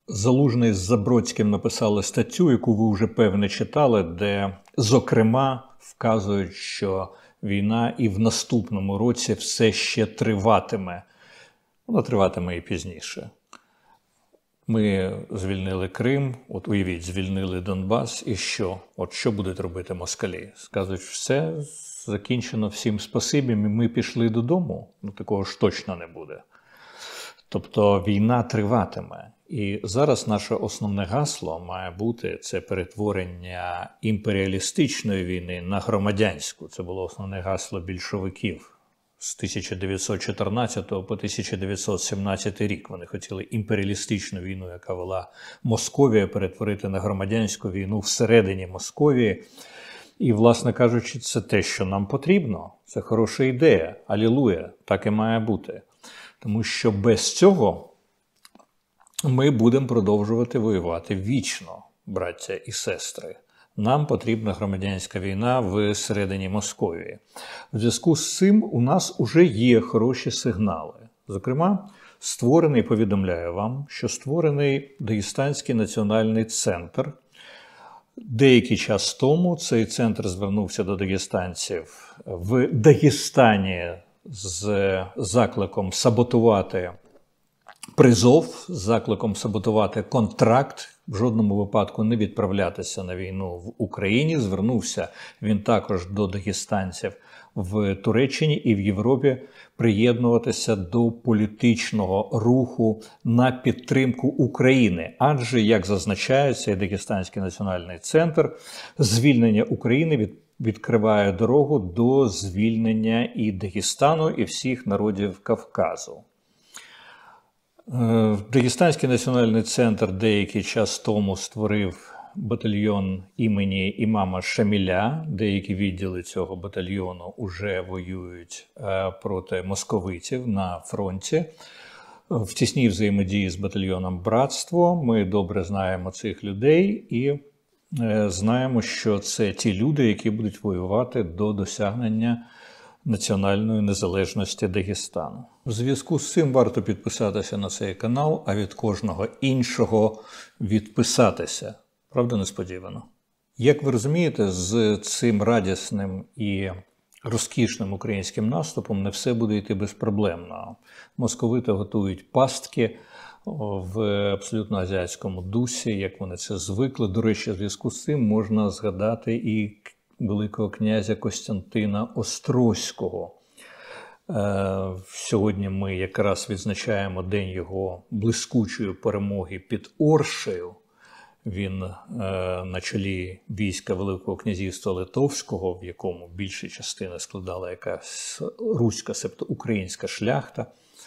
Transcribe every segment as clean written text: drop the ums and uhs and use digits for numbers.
Залужний з Забродським написали статтю, яку ви вже певне читали, де, зокрема, вказують, що війна і в наступному році все ще триватиме. Вона триватиме і пізніше. Ми звільнили Крим, от уявіть, звільнили Донбас, і що? От що будуть робити москалі? Сказують, все закінчено, всім спасибі, ми пішли додому. Ну, такого ж точно не буде. Тобто війна триватиме. І зараз наше основне гасло має бути це перетворення імперіалістичної війни на громадянську. Це було основне гасло більшовиків з 1914 по 1917 рік. Вони хотіли імперіалістичну війну, яка вела Московія, перетворити на громадянську війну всередині Московії. І, власне кажучи, це те, що нам потрібно. Це хороша ідея. Алілуя, так і має бути. Тому що без цього ми будемо продовжувати воювати вічно, браття і сестри. Нам потрібна громадянська війна всередині Московії. В зв'язку з цим у нас уже є хороші сигнали. Зокрема, створений, повідомляю вам, що створений Дагестанський національний центр. Деякий час тому цей центр звернувся до дагестанців в Дагестані з закликом саботувати призов, з закликом саботувати контракт, в жодному випадку не відправлятися на війну в Україні. Звернувся він також до дагестанців в Туреччині і в Європі приєднуватися до політичного руху на підтримку України. Адже, як зазначає цей Дагестанський національний центр, звільнення України відкриває дорогу до звільнення і Дагестану, і всіх народів Кавказу. Дагестанський національний центр деякий час тому створив батальйон імені імама Шаміля. Деякі відділи цього батальйону вже воюють проти московитів на фронті. В тісній взаємодії з батальйоном «Братство» ми добре знаємо цих людей і знаємо, що це ті люди, які будуть воювати до досягнення національної незалежності Дагестану. В зв'язку з цим варто підписатися на цей канал, а від кожного іншого відписатися. Правда, несподівано? Як ви розумієте, з цим радісним і розкішним українським наступом не все буде йти безпроблемно. Московити готують пастки в абсолютно азіатському дусі, як вони це звикли. До речі, в зв'язку з цим можна згадати і великого князя Костянтина Острозького. Сьогодні ми якраз відзначаємо день його блискучої перемоги під Оршею. Він на чолі війська Великого князівства Литовського, в якому більша частина складала якась руська, себто українська шляхта,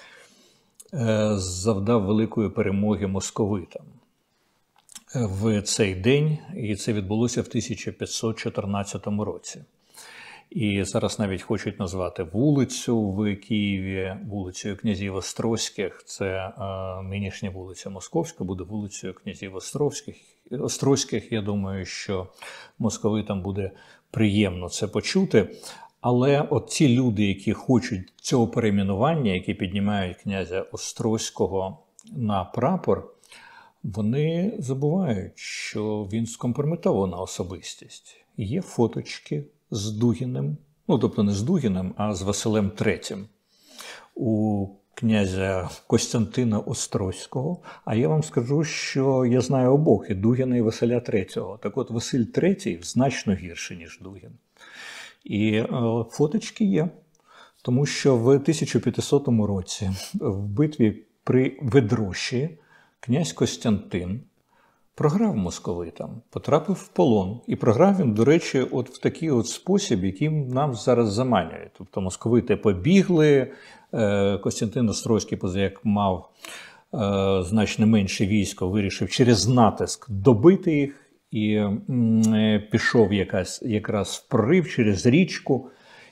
завдав великої перемоги московитам в цей день, і це відбулося в 1514 році. І зараз навіть хочуть назвати вулицю в Києві вулицею князів Острозьких. Це нинішня вулиця Московська буде вулицею князів Острозьких. Я думаю, що московитам буде приємно це почути. Але от ці люди, які хочуть цього перейменування, які піднімають князя Острозького на прапор, вони забувають, що він скомпрометована особистість. Є фоточки з Дугіним, ну, тобто не з Дугіним, а з Василем III у князя Костянтина Острозького. А я вам скажу, що я знаю обох, і Дугіна, і Василя III. Так от, Василь III значно гірший, ніж Дугін. І фоточки є, тому що в 1500 році в битві при Ведрощі князь Костянтин програв московитам, потрапив в полон. І програв він, до речі, от в такий от спосіб, яким нам зараз заманюють. Тобто московити побігли, Костянтин Острозький, позаяк мав значно менше військо, вирішив через натиск добити їх і пішов якраз в прорив через річку.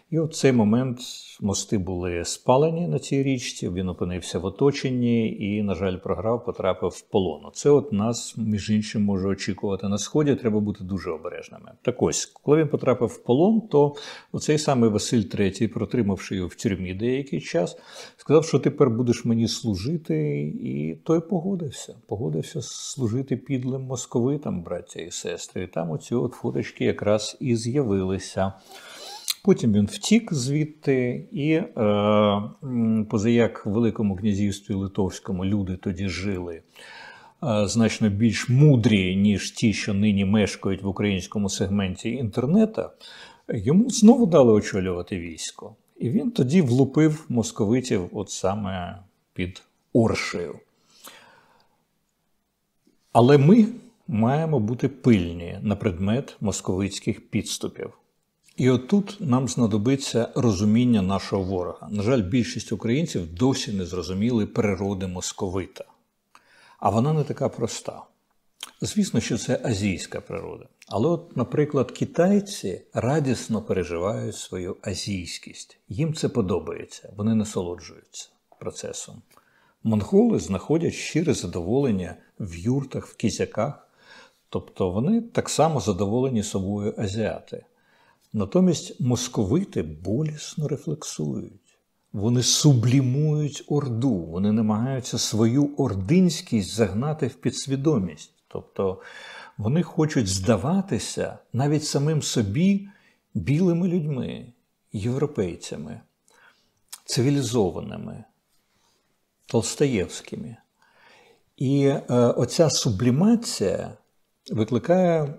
І от в цей момент мости були спалені на цій річці, він опинився в оточенні і, на жаль, програв, потрапив в полон. Це от нас, між іншим, може очікувати на Сході, треба бути дуже обережними. Так ось, коли він потрапив в полон, то оцей самий Василь III, протримавши його в тюрмі деякий час, сказав, що тепер будеш мені служити, і той погодився. Погодився служити підлим московитам, браття і сестри. І там оці от фоточки якраз і з'явилися. Потім він втік звідти, і позаяк в Великому князівстві Литовському люди тоді жили значно більш мудрі, ніж ті, що нині мешкають в українському сегменті інтернету, йому знову дали очолювати військо. І він тоді влупив московитів от саме під Оршею. Але ми маємо бути пильні на предмет московицьких підступів. І отут нам знадобиться розуміння нашого ворога. На жаль, більшість українців досі не зрозуміли природи московита. А вона не така проста. Звісно, що це азійська природа. Але от, наприклад, китайці радісно переживають свою азійськість. Їм це подобається, вони насолоджуються процесом. Монголи знаходять щире задоволення в юртах, в кізяках. Тобто вони так само задоволені собою азіати. Натомість московити болісно рефлексують. Вони сублімують орду, вони намагаються свою ординськість загнати в підсвідомість. Тобто вони хочуть здаватися навіть самим собі білими людьми, європейцями, цивілізованими, толстоєвськими. І оця сублімація викликає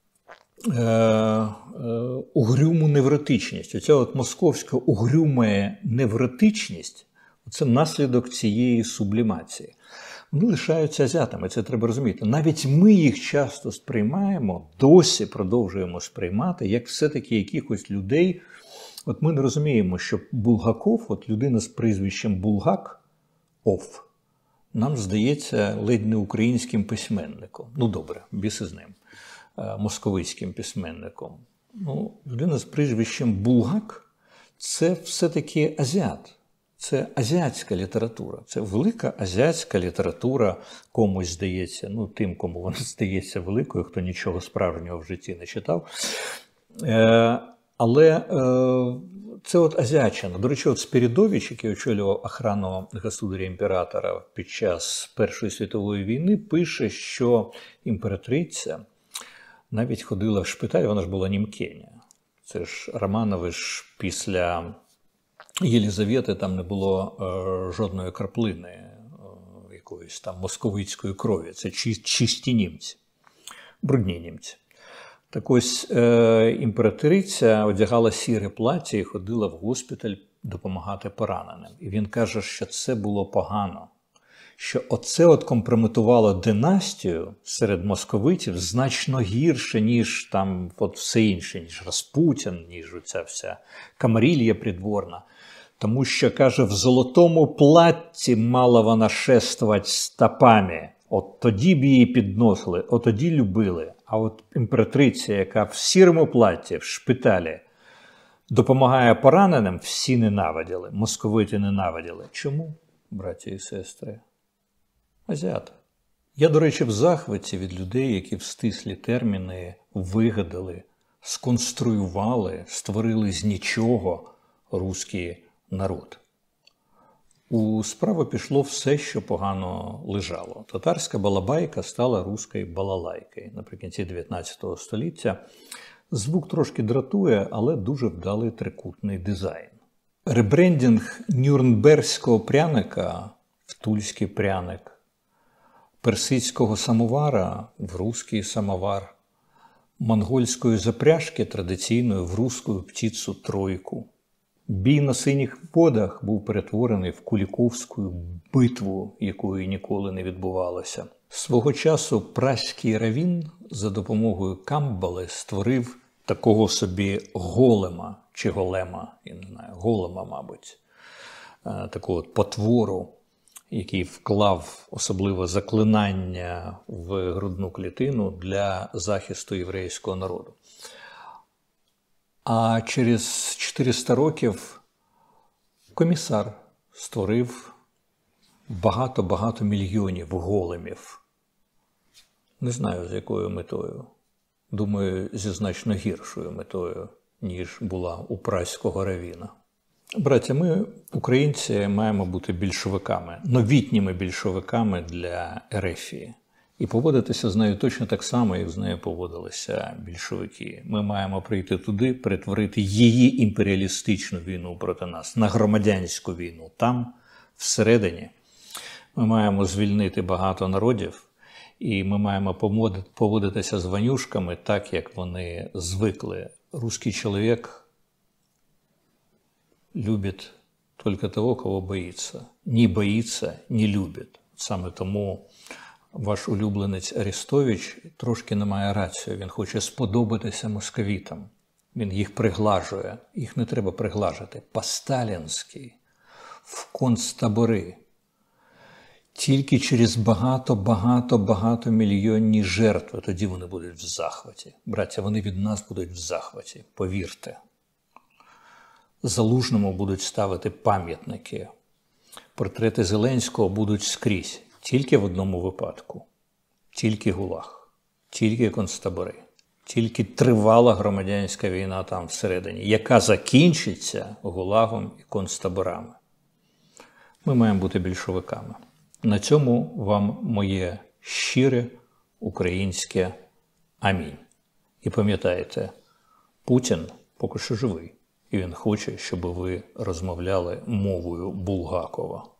угрюму невротичність. Оця от московська угрюма невротичність – це наслідок цієї сублімації. Вони лишаються азіатами, це треба розуміти. Навіть ми їх часто сприймаємо, досі продовжуємо сприймати, як все-таки якихось людей. От ми не розуміємо, що Булгаков, от людина з прізвищем Булгаков, нам здається ледь не українським письменником. Ну добре, біс із ним. Московицьким письменником. Ну, людина з прізвищем Булгак – це все-таки азіат. Це азіатська література. Це велика азіатська література комусь здається, ну тим, кому вона здається великою, хто нічого справжнього в житті не читав. Але це от азіатчина. До речі, от Спірідович, який очолював охрану государя імператора під час Першої світової війни, пише, що імператриця навіть ходила в шпиталь, вона ж була німкеня. Це ж Романови ж після Єлізавети там не було жодної краплини якоїсь там московицької крові. Це чисті німці, брудні німці. Так ось імператриця одягала сіре плаття і ходила в госпіталь допомагати пораненим. І він каже, що це було погано. Що оце от компрометувало династію серед московитів значно гірше, ніж там от все інше, ніж Распутін, ніж оця вся камарилья придворна. Тому що, каже, в золотому платті мала вона шествувати стопами. От тоді б її підносили, от тоді любили. А от імператриця, яка в сірому платті, в шпиталі, допомагає пораненим, всі ненавиділи, московити ненавиділи. Чому, браті і сестри? Азіати. Я, до речі, в захваті від людей, які в стислі терміни вигадали, сконструювали, створили з нічого руський народ. У справу пішло все, що погано лежало. Татарська балабайка стала руською балалайкою наприкінці 19 століття. Звук трошки дратує, але дуже вдалий трикутний дизайн. Ребрендінг нюрнберзького пряника в тульський пряник, персидського самовара в руський самовар, монгольської запряжки традиційної в руську птицю тройку. Бій на синіх водах був перетворений в Куліковську битву, якої ніколи не відбувалося. Свого часу праський равін за допомогою Камбали створив такого собі голема, чи голема, я не знаю, голема, мабуть, таку от потвору, який вклав особливе заклинання в грудну клітину для захисту єврейського народу. А через 400 років комісар створив багато-багато мільйонів големів. Не знаю, з якою метою. Думаю, зі значно гіршою метою, ніж була у праського равіна. Браття, ми, українці, маємо бути більшовиками, новітніми більшовиками для Ерефії. І поводитися з нею точно так само, як з нею поводилися більшовики. Ми маємо прийти туди, перетворити її імперіалістичну війну проти нас на громадянську війну. Там, всередині, ми маємо звільнити багато народів, і ми маємо поводитися з ванюшками так, як вони звикли. Русский человек любит только того, кого боится. Не боится, не любит. Саме тому ваш улюбленець Арестович трошки не має рацію. Він хоче сподобатися московітам. Він їх приглажує. Їх не треба приглажити. По-сталінськи, в концтабори. Тільки через багато мільйонні жертви тоді вони будуть в захваті. Браття, вони від нас будуть в захваті, повірте. Залужному будуть ставити пам'ятники. Портрети Зеленського будуть скрізь. Тільки в одному випадку. Тільки ГУЛАГ. Тільки концтабори. Тільки тривала громадянська війна там всередині, яка закінчиться ГУЛАГом і концтаборами. Ми маємо бути більшовиками. На цьому вам моє щире українське амінь. І пам'ятайте, Путін поки що живий. І він хоче, щоб ви розмовляли мовою Булгакова.